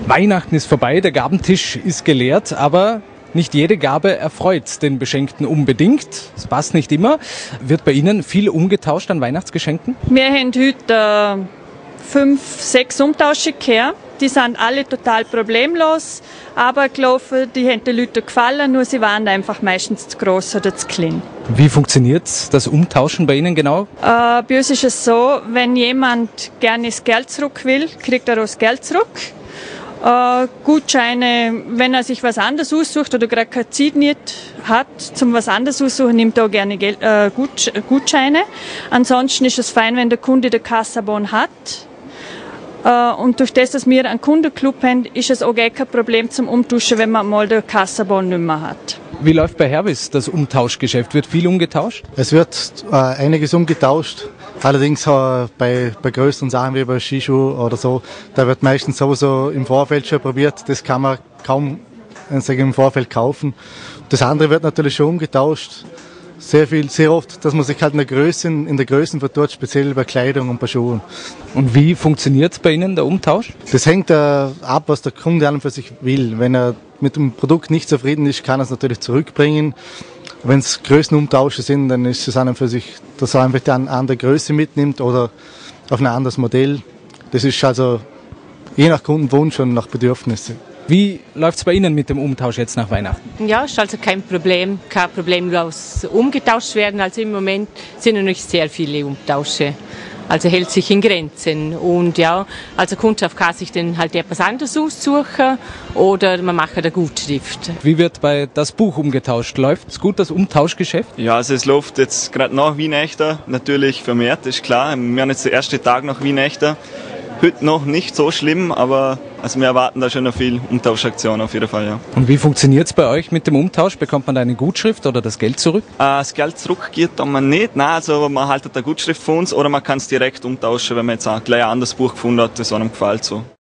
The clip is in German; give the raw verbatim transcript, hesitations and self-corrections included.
Weihnachten ist vorbei, der Gabentisch ist geleert, aber nicht jede Gabe erfreut den Beschenkten unbedingt. Das passt nicht immer. Wird bei Ihnen viel umgetauscht an Weihnachtsgeschenken? Wir haben heute äh, fünf, sechs Umtausche gehabt. Die sind alle total problemlos, aber gelaufen, die haben den Leuten gefallen, nur sie waren einfach meistens zu gross oder zu klein. Wie funktioniert das Umtauschen bei Ihnen genau? Äh, bei uns ist es so, wenn jemand gerne das Geld zurück will, kriegt er auch das Geld zurück. Äh, Gutscheine, wenn er sich was anderes aussucht oder gerade keine Zeit nicht hat, zum was anderes aussuchen, nimmt er auch gerne Geld, äh, Gut, Gutscheine. Ansonsten ist es fein, wenn der Kunde den Kassabon hat. Uh, und durch das, dass wir einen Kundenclub haben, ist es auch gar kein Problem zum Umtauschen, wenn man mal den Kassabon nicht mehr hat. Wie läuft bei Hervis das Umtauschgeschäft? Wird viel umgetauscht? Es wird äh, einiges umgetauscht. Allerdings äh, bei, bei größeren Sachen wie bei Skischuhen oder so, da wird meistens sowieso im Vorfeld schon probiert. Das kann man kaum äh, sagen, im Vorfeld kaufen. Das andere wird natürlich schon umgetauscht. Sehr viel, sehr oft, dass man sich halt in der Größe, in der Größen vertut, speziell bei Kleidung und bei Schuhen. Und wie funktioniert bei Ihnen der Umtausch? Das hängt äh, ab, was der Kunde an und für sich will. Wenn er mit dem Produkt nicht zufrieden ist, kann er es natürlich zurückbringen. Wenn es Größenumtausche sind, dann ist es an und für sich, dass er einfach eine andere Größe mitnimmt oder auf ein anderes Modell. Das ist also je nach Kundenwunsch und nach Bedürfnissen. Wie läuft es bei Ihnen mit dem Umtausch jetzt nach Weihnachten? Ja, ist also kein Problem, kein problemlos umgetauscht werden. Also im Moment sind noch nicht sehr viele Umtausche. Also hält sich in Grenzen. Und ja, also Kundschaft kann sich dann halt etwas anderes aussuchen oder man macht eine Gutschrift. Wie wird bei das Buch umgetauscht? Läuft es gut, das Umtauschgeschäft? Ja, also es läuft jetzt gerade nach Weihnachten natürlich vermehrt, ist klar. Wir haben jetzt den ersten Tag nach Weihnachten. Heute noch nicht so schlimm, aber also wir erwarten da schon noch viel Umtauschaktionen auf jeden Fall, ja. Und wie funktioniert es bei euch mit dem Umtausch? Bekommt man da eine Gutschrift oder das Geld zurück? Äh, das Geld zurück geht man nicht, nein, also man haltet eine Gutschrift von uns oder man kann es direkt umtauschen, wenn man jetzt auch gleich ein anderes Buch gefunden hat, das einem gefällt so.